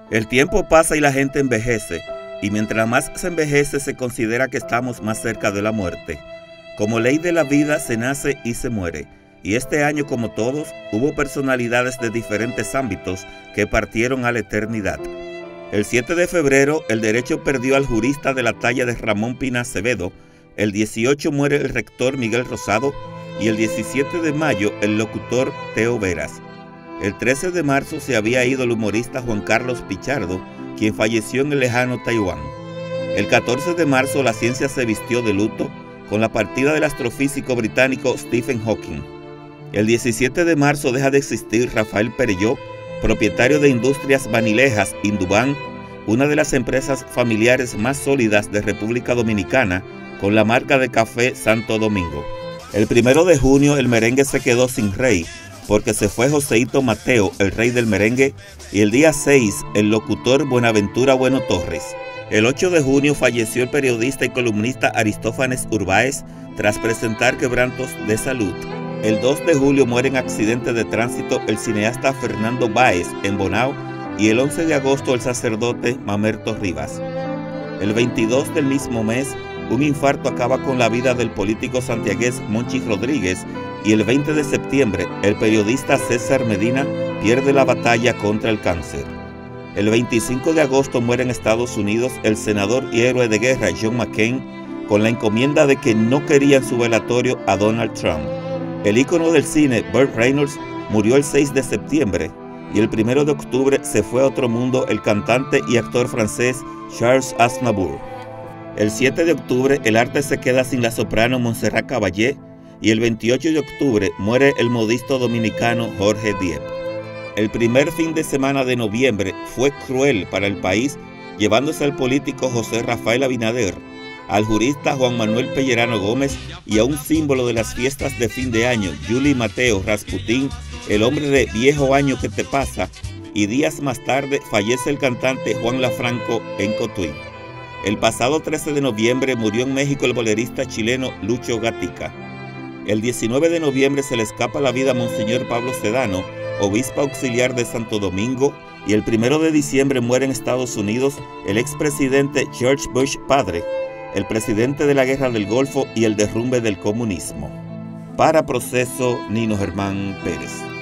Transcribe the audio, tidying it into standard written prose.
El tiempo pasa y la gente envejece, y mientras más se envejece se considera que estamos más cerca de la muerte. Como ley de la vida se nace y se muere, y este año, como todos, hubo personalidades de diferentes ámbitos que partieron a la eternidad. El 7 de febrero el derecho perdió al jurista de la talla de Ramón Pina Acevedo, el 18 muere el rector Miguel Rosado y el 17 de mayo el locutor Teo Veras. El 13 de marzo se había ido el humorista Juan Carlos Pichardo, quien falleció en el lejano Taiwán. El 14 de marzo la ciencia se vistió de luto con la partida del astrofísico británico Stephen Hawking. El 17 de marzo deja de existir Rafael Perelló, propietario de Industrias Vanilejas Indubán, una de las empresas familiares más sólidas de República Dominicana, con la marca de café Santo Domingo. El 1 de junio el merengue se quedó sin rey, porque se fue Joseito Mateo, el rey del merengue, y el día 6 el locutor Buenaventura Bueno Torres. El 8 de junio falleció el periodista y columnista Aristófanes Urbáez tras presentar quebrantos de salud. El 2 de julio muere en accidente de tránsito el cineasta Fernando Báez en Bonao, y el 11 de agosto el sacerdote Mamerto Rivas. El 22 del mismo mes, un infarto acaba con la vida del político santiagués Monchi Rodríguez, y el 20 de septiembre el periodista César Medina pierde la batalla contra el cáncer. El 25 de agosto muere en Estados Unidos el senador y héroe de guerra John McCain, con la encomienda de que no quería en su velatorio a Donald Trump. El ícono del cine Burt Reynolds murió el 6 de septiembre, y el 1 de octubre se fue a otro mundo el cantante y actor francés Charles Aznavour. El 7 de octubre el arte se queda sin la soprano Montserrat Caballé, y el 28 de octubre muere el modisto dominicano Jorge Diep. El primer fin de semana de noviembre fue cruel para el país, llevándose al político José Rafael Abinader, al jurista Juan Manuel Pellerano Gómez y a un símbolo de las fiestas de fin de año, Yuli Mateo Rasputín, el hombre de viejo año que te pasa, y días más tarde fallece el cantante Juan Lafranco en Cotuí. El pasado 13 de noviembre murió en México el bolerista chileno Lucho Gatica. El 19 de noviembre se le escapa la vida a Monseñor Pablo Sedano, obispo auxiliar de Santo Domingo, y el 1 de diciembre muere en Estados Unidos el expresidente George Bush padre, el presidente de la Guerra del Golfo y el derrumbe del comunismo. Para Proceso, Nino Germán Pérez.